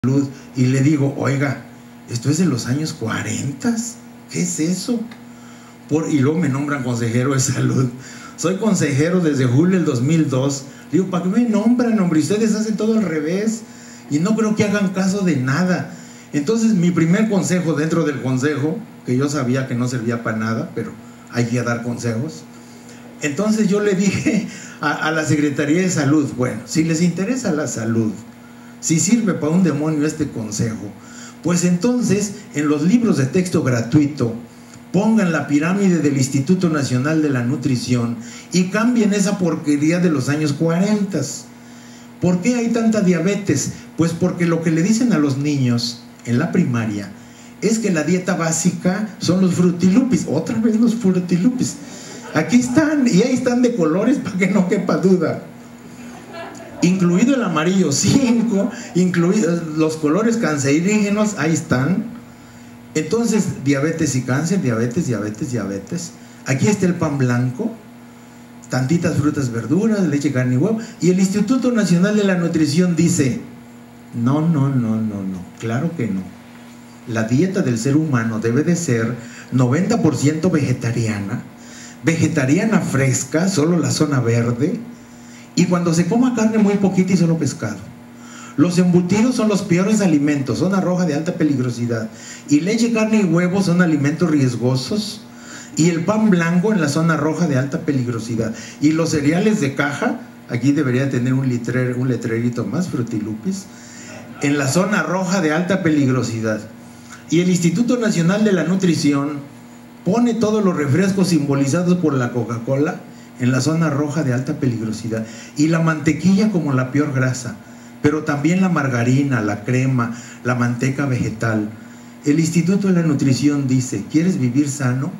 Salud y le digo, oiga, esto es de los años 40, ¿qué es eso? Y luego me nombran consejero de salud. Soy consejero desde julio del 2002. Digo, ¿para qué me nombran, hombre? Ustedes hacen todo al revés y no creo que hagan caso de nada. Entonces mi primer consejo dentro del consejo, que yo sabía que no servía para nada, pero hay que dar consejos. Entonces yo le dije a la Secretaría de Salud, bueno, si les interesa la salud, si sirve para un demonio este consejo, pues entonces en los libros de texto gratuito pongan la pirámide del Instituto Nacional de la Nutrición y cambien esa porquería de los años 40. ¿Por qué hay tanta diabetes? Pues porque lo que le dicen a los niños en la primaria es que la dieta básica son los frutilupis. Otra vez los frutilupis. Aquí están, y ahí están de colores para que no quepa duda. Incluido el amarillo 5, incluidos los colores cancerígenos, ahí están. Entonces, diabetes y cáncer, diabetes. Aquí está el pan blanco, tantitas frutas, verduras, leche, carne y huevo. Y el Instituto Nacional de la Nutrición dice, no, claro que no. La dieta del ser humano debe de ser 90% vegetariana fresca, solo la zona verde. Y cuando se coma carne muy poquita y solo pescado. Los embutidos son los peores alimentos, zona roja de alta peligrosidad. Y leche, carne y huevos son alimentos riesgosos. Y el pan blanco en la zona roja de alta peligrosidad. Y los cereales de caja, aquí debería tener un letrerito más, frutilupis, en la zona roja de alta peligrosidad. Y el Instituto Nacional de la Nutrición pone todos los refrescos simbolizados por la Coca-Cola en la zona roja de alta peligrosidad, y la mantequilla como la peor grasa, pero también la margarina, la crema, la manteca vegetal. El Instituto de la Nutrición dice, ¿quieres vivir sano?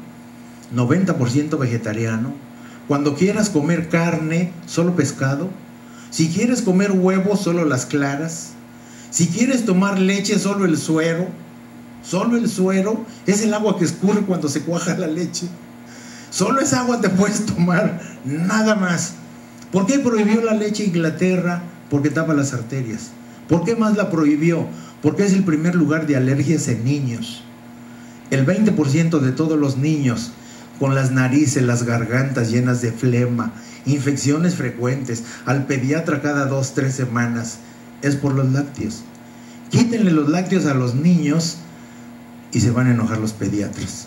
90% vegetariano. Cuando quieras comer carne, solo pescado. Si quieres comer huevos, solo las claras. Si quieres tomar leche, solo el suero. Solo el suero es el agua que escurre cuando se cuaja la leche. Solo esa agua te puedes tomar, nada más. ¿Por qué prohibió la leche Inglaterra? Porque tapa las arterias. ¿Por qué más la prohibió? Porque es el primer lugar de alergias en niños. El 20% de todos los niños con las narices, las gargantas llenas de flema, infecciones frecuentes, al pediatra cada 2-3 semanas, es por los lácteos. Quítenle los lácteos a los niños y se van a enojar los pediatras.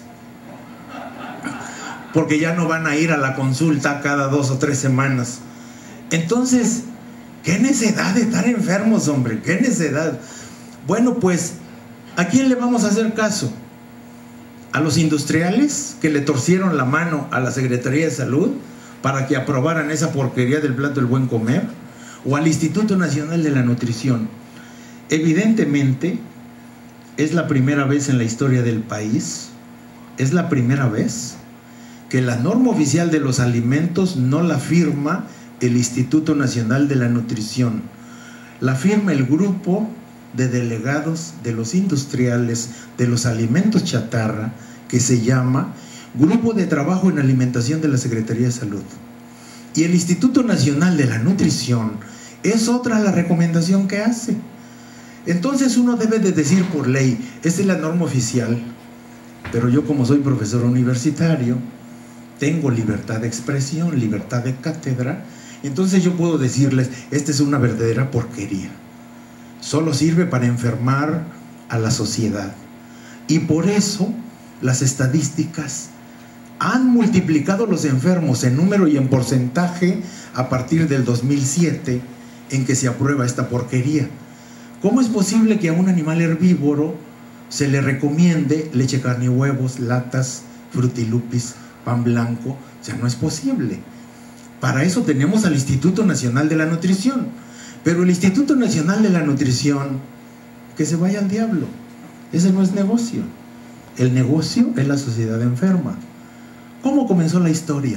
Porque ya no van a ir a la consulta cada 2 o 3 semanas. Entonces, ¿qué necedad de estar enfermos, hombre? ¿Qué necedad? Bueno, pues, ¿a quién le vamos a hacer caso? ¿A los industriales que le torcieron la mano a la Secretaría de Salud para que aprobaran esa porquería del plato del buen comer? ¿O al Instituto Nacional de la Nutrición? Evidentemente, es la primera vez en la historia del país, es la primera vez que la norma oficial de los alimentos no la firma el Instituto Nacional de la Nutrición, la firma el grupo de delegados de los industriales de los alimentos chatarra, que se llama Grupo de Trabajo en Alimentación de la Secretaría de Salud. Y el Instituto Nacional de la Nutrición es otra la recomendación que hace. Entonces uno debe de decir por ley, esta es la norma oficial, pero yo como soy profesor universitario, tengo libertad de expresión, libertad de cátedra, entonces yo puedo decirles, esta es una verdadera porquería. Solo sirve para enfermar a la sociedad. Y por eso las estadísticas han multiplicado los enfermos en número y en porcentaje a partir del 2007, en que se aprueba esta porquería. ¿Cómo es posible que a un animal herbívoro se le recomiende leche, carne y huevos, latas, frutilupis, pan blanco? O sea, no es posible. Para eso tenemos al Instituto Nacional de la Nutrición. Pero el Instituto Nacional de la Nutrición, que se vaya al diablo. Ese no es negocio. El negocio es la sociedad enferma. ¿Cómo comenzó la historia?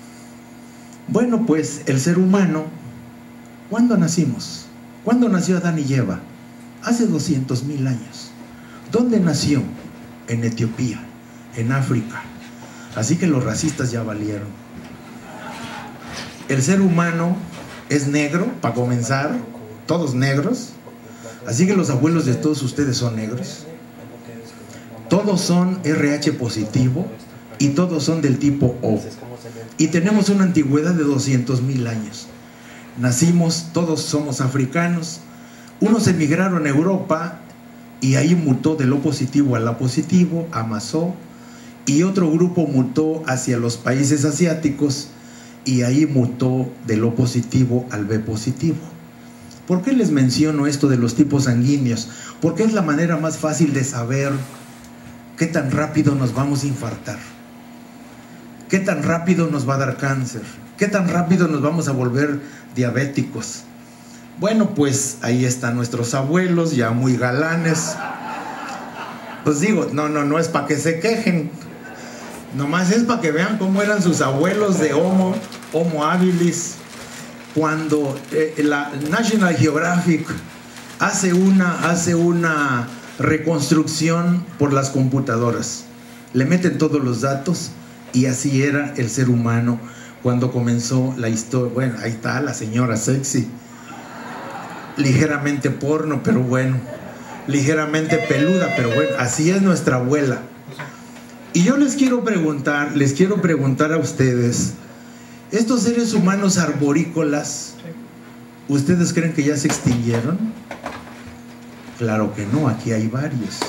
Bueno, pues el ser humano, ¿cuándo nacimos? ¿Cuándo nació Adán y Eva? Hace 200,000 años. ¿Dónde nació? En Etiopía, en África. Así que los racistas ya valieron. El ser humano es negro, para comenzar, todos negros. Así que los abuelos de todos ustedes son negros. Todos son RH positivo y todos son del tipo O. Y tenemos una antigüedad de 200,000 años. Nacimos, todos somos africanos. Unos emigraron a Europa y ahí mutó del O positivo al A positivo, amasó. Y otro grupo mutó hacia los países asiáticos y ahí mutó del O positivo al B positivo. ¿Por qué les menciono esto de los tipos sanguíneos? Porque es la manera más fácil de saber qué tan rápido nos vamos a infartar, qué tan rápido nos va a dar cáncer, qué tan rápido nos vamos a volver diabéticos. Bueno, pues ahí están nuestros abuelos, ya muy galanes. Pues digo, no es para que se quejen, nomás es para que vean cómo eran sus abuelos de Homo habilis. Cuando la National Geographic hace una reconstrucción por las computadoras, le meten todos los datos y así era el ser humano cuando comenzó la historia. Bueno, ahí está la señora sexy, ligeramente porno, pero bueno, ligeramente peluda, pero bueno, así es nuestra abuela. Y yo les quiero preguntar a ustedes, estos seres humanos arborícolas, ¿ustedes creen que ya se extinguieron? Claro que no, aquí hay varios.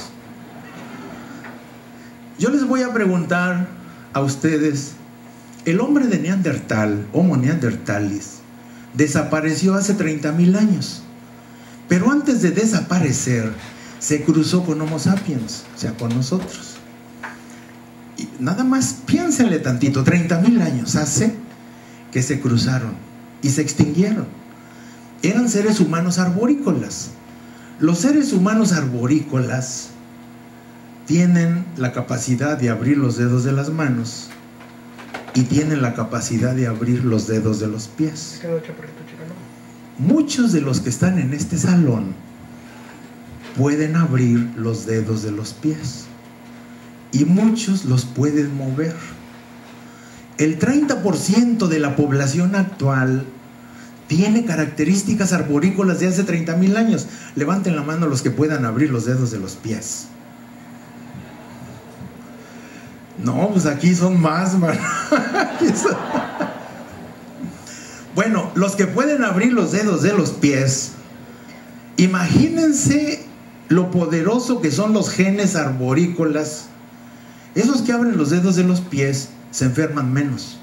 Yo les voy a preguntar a ustedes, el hombre de Neandertal, Homo neanderthalis, desapareció hace 30,000 años, pero antes de desaparecer se cruzó con Homo sapiens, o sea, con nosotros. Y nada más piénsenle tantito, 30,000 años hace que se cruzaron y se extinguieron. Eran seres humanos arborícolas. Los seres humanos arborícolas tienen la capacidad de abrir los dedos de las manos y tienen la capacidad de abrir los dedos de los pies. Muchos de los que están en este salón pueden abrir los dedos de los pies y muchos los pueden mover. El 30% de la población actual tiene características arborícolas de hace 30,000 años. Levanten la mano los que puedan abrir los dedos de los pies. No, pues aquí son más, man. Bueno, los que pueden abrir los dedos de los pies, imagínense lo poderoso que son los genes arborícolas. Esos que abren los dedos de los pies se enferman menos.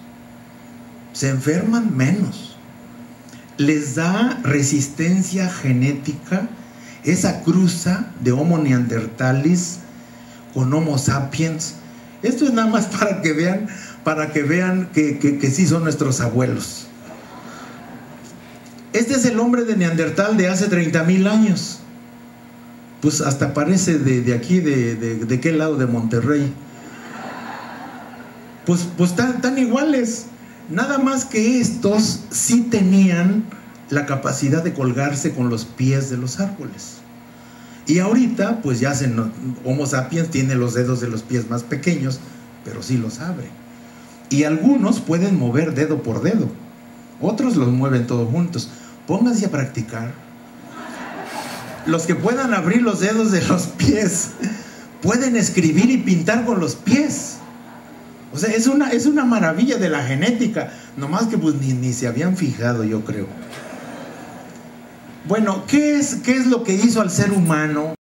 Les da resistencia genética esa cruza de Homo neanderthalis con Homo sapiens. Esto es nada más para que vean que sí son nuestros abuelos. Este es el hombre de Neandertal de hace 30,000 años. Pues hasta parece de aquí, de qué lado de Monterrey. Pues están iguales. Nada más que estos sí tenían la capacidad de colgarse con los pies de los árboles. Y ahorita, pues ya Homo sapiens tiene los dedos de los pies más pequeños, pero sí los abre. Y algunos pueden mover dedo por dedo, otros los mueven todos juntos. Pónganse a practicar. Los que puedan abrir los dedos de los pies pueden escribir y pintar con los pies. O sea, es una maravilla de la genética, nomás que pues ni se habían fijado, yo creo. Bueno, ¿qué es lo que hizo al ser humano